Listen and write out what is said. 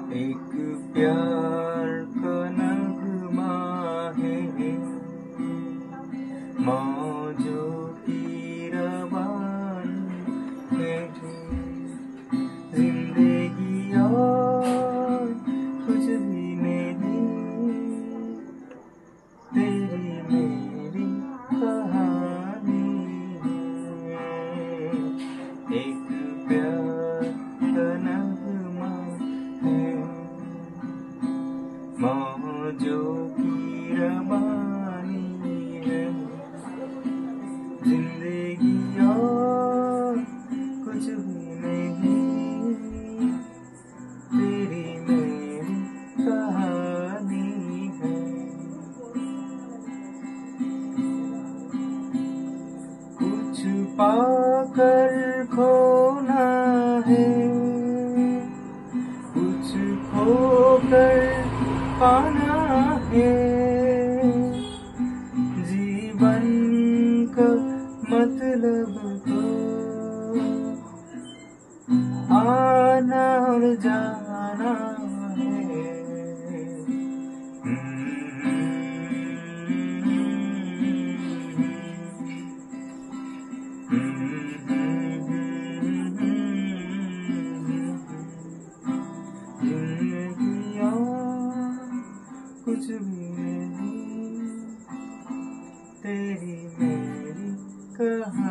एक प्यार का नगमा है, मौजों की रवानी है। जिंदगी और कुछ भी नहीं, तेरी मेरी कहानी है। एक प्यार का नगमा है, मौजों की रवानी है। जिंदगी और कुछ भी नहीं, तेरी मेरी कहानी है। कुछ पाकर खोना है, कुछ खोकर पाना है। जीवन का मतलब तो आना और जाना है। जिंदगी और कुछ भी नहीं, तेरी मेरी कहानी।